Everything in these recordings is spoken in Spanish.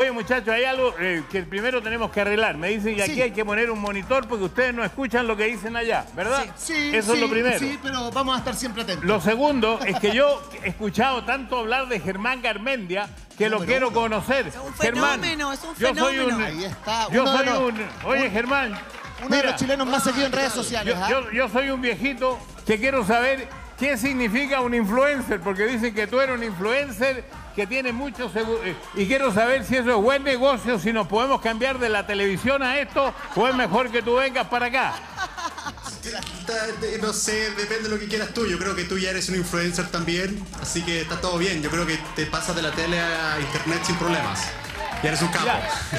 Oye, muchachos, hay algo que primero tenemos que arreglar. Me dicen que aquí hay que poner un monitor porque ustedes no escuchan lo que dicen allá, ¿verdad? Sí, eso es lo primero. Sí, pero vamos a estar siempre atentos. Lo segundo es que yo he escuchado tanto hablar de Germán Garmendia que lo quiero conocer. Es un fenómeno, es un fenómeno. Ahí está. Oye, Germán. Uno de los chilenos más seguidos en redes sociales. Yo soy un viejito que quiero saber qué significa un influencer, porque dicen que tú eres un influencer que tiene mucho y quiero saber si eso es buen negocio, si nos podemos cambiar de la televisión a esto, o es mejor que tú vengas para acá. No sé, depende de lo que quieras tú. Yo creo que tú ya eres un influencer también, así que está todo bien. Yo creo que te pasas de la tele a internet sin problemas. Ya eres un capo.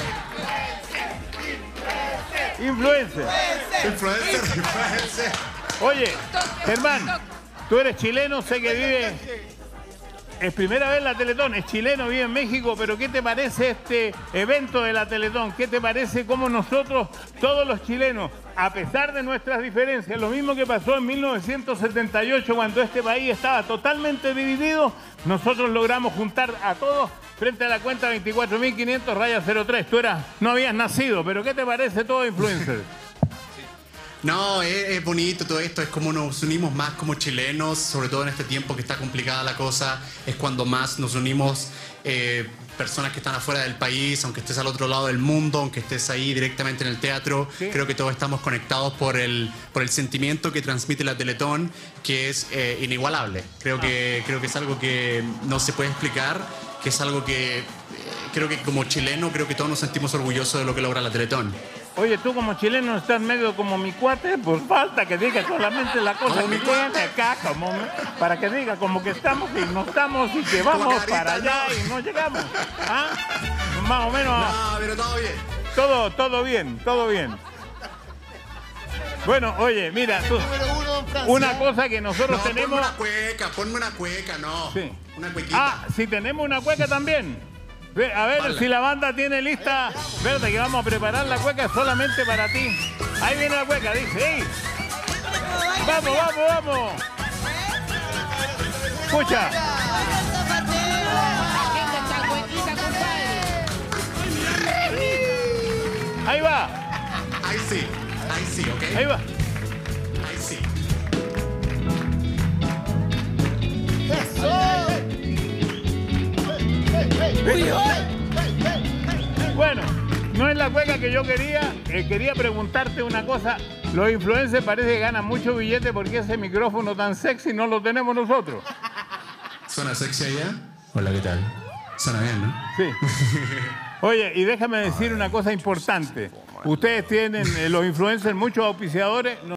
Influencer. Influencer. Oye, Germán, tú eres chileno, sé que vive... Es primera vez la Teletón, es chileno, vive en México, pero ¿qué te parece este evento de la Teletón? ¿Qué te parece cómo nosotros, todos los chilenos, a pesar de nuestras diferencias, lo mismo que pasó en 1978 cuando este país estaba totalmente dividido, nosotros logramos juntar a todos frente a la cuenta 24.500-03. Tú no habías nacido, pero ¿qué te parece todo influencer? No, es bonito todo esto, es como nos unimos más como chilenos, sobre todo en este tiempo que está complicada la cosa, es cuando más nos unimos personas que están afuera del país, aunque estés al otro lado del mundo, aunque estés ahí directamente en el teatro, ¿sí? Creo que todos estamos conectados por el sentimiento que transmite la Teletón, que es inigualable. Creo que es algo que no se puede explicar, que es algo que creo que como chileno, creo que todos nos sentimos orgullosos de lo que logra la Teletón. Oye, tú como chileno estás medio como mi cuate, pues falta que diga solamente la cosa que tiene acá, como, para que diga como que estamos y no estamos y que vamos carita, para allá y no llegamos. ¿Ah? Más o menos. No, pero todo bien. Todo bien. Bueno, oye, mira, tú, una cosa que nosotros tenemos... Ponme una cueca, no. Sí. Una cuequita. Ah, si tenemos una cueca también. A ver si la banda tiene lista. Espérate que vamos a preparar la cueca solamente para ti. Ahí viene la cueca, dice. ¡Ey! ¡Vamos! Escucha. Ahí va. Ahí sí, ¿ok? Ahí va. Ahí sí. Bueno, no es la cueca que yo quería. Quería preguntarte una cosa. Los influencers parece que ganan mucho billete porque ese micrófono tan sexy no lo tenemos nosotros. ¿Suena sexy allá? Hola, ¿qué tal? Suena bien, ¿no? Sí. Oye, y déjame decir una cosa importante. Ustedes tienen, los influencers, muchos auspiciadores.